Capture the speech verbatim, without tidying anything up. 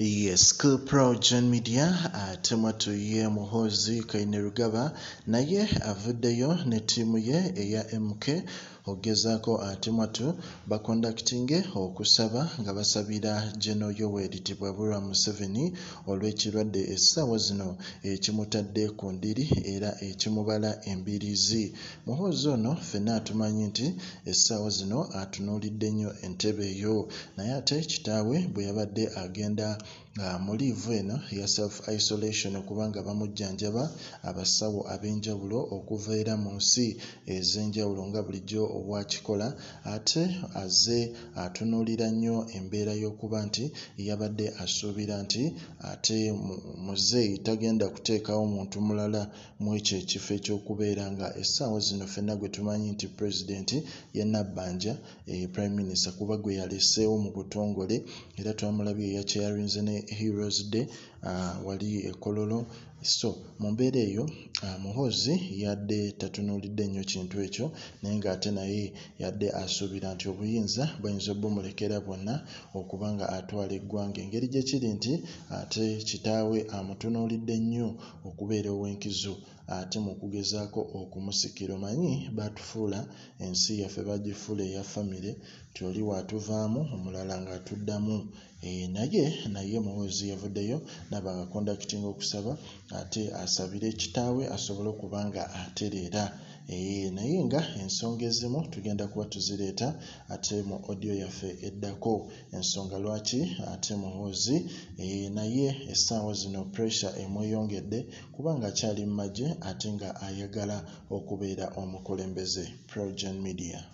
Yes, ku Progen Media ate mwatuye Muhoozi Kainerugaba naye avuddeyo ne ttiimu ye eya M K ogezaako ate mwatu bakondakitinge okusaba nga basabira General Yoweri Burora Museveni olw'ekirwadde essaawa zino ekimutadde ku ndiri era ekimubala embiriizi. Muhoozi ono ffenna atumanyi nti essaawa zino atunuulidde nnyo entebe eyo naye ate kitaawe bwe yabadde agenda Uh, mu liivu eno ya self isolation okubanga bamujjanjaba abasawo ab'enjawulo okuva era mu nsi ez'enjawulo nga bulijjo obwakikola ate azze atunuulira nnyo embeera y'okuba nti yabadde asuubira nti ate mzee tagenda kuteekawo muntu mulala mu ekyo ekifo ekyokubeera nga essaawa zino ffenna gwe tumanyi nti pulezidenti ye nabanja e prime minister kuba gwe yaleseewo mu butongole era twamulabye yakyarinze ne Heroes Day uh, wali ekololo. So mu mbeera eyo uh, Muhoozi yadde tatunuulidde nnyo kintu ekyo naye ng'ate naye yadde asuubira nti obuyinza buyinza bumulekera bwonna okuba nga atwala eggwanga. Engeri gye kiri nti ate kitaawe amutunuulidde nnyo okubeera ow'enkizo ate mu kugezaako okumusikira. Omanyi baatufuula ensi yaffe bagifuula eya famire ti oli waatuvaamu omulala ng'atuddamu. E, naye naye Muhoozi yavuddeyo naba nga kondakitinga okusaba ate asabire kitaawe asobole okuba nga atereera. E, naye nga ensonga ezimu tugenda kuba tuzireeta ate mu audio yaffe eddako ensonga lwaki ate Muhoozi e, naye essaawa zino pressure emweyongedde kubanga akyali mu magye ate nga ayagala okubeera omukulembeze. Progen Media.